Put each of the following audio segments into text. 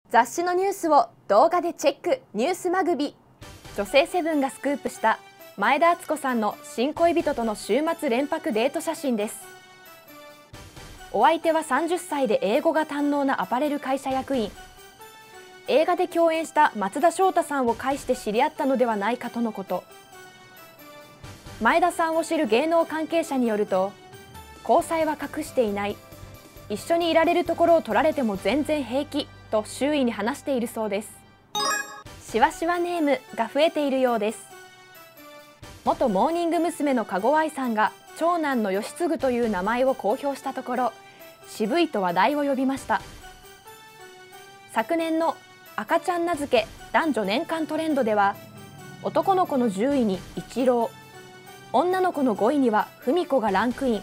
雑誌のニュースを動画でチェック、ニュースマグビ。女性セブンがスクープした前田敦子さんの新恋人との週末連泊デート写真です。お相手は30歳で英語が堪能なアパレル会社役員。映画で共演した松田翔太さんを介して知り合ったのではないかとのこと。前田さんを知る芸能関係者によると、交際は隠していない、一緒にいられるところを取られても全然平気と周囲に話しているそうです。しわしわネームが増えているようです。元モーニング娘。の加護愛さんが長男の義継という名前を公表したところ、渋いと話題を呼びました。昨年の赤ちゃん名付け男女年間トレンドでは、男の子の10位にイチロー、女の子の5位には文子がランクイン。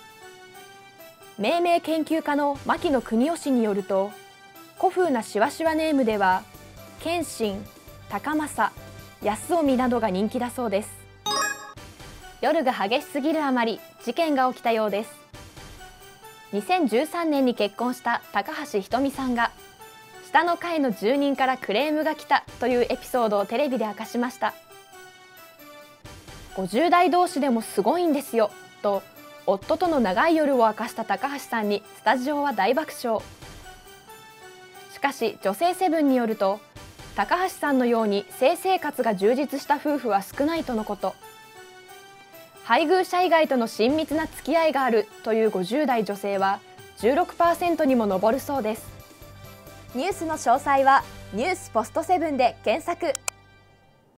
命名研究家の牧野邦義によると、古風なしわしわネームでは謙信、高政、安臣などが人気だそうです。夜が激しすぎるあまり事件が起きたようです。2013年に結婚した高橋ひとみさんが、下の階の住人からクレームが来たというエピソードをテレビで明かしました。50代同士でもすごいんですよと夫との長い夜を明かした高橋さんにスタジオは大爆笑。しかし女性セブンによると、高橋さんのように性生活が充実した夫婦は少ないとのこと。配偶者以外との親密な付き合いがあるという50代女性は 16% にも上るそうです。ニュースの詳細はニュースポストセブンで検索。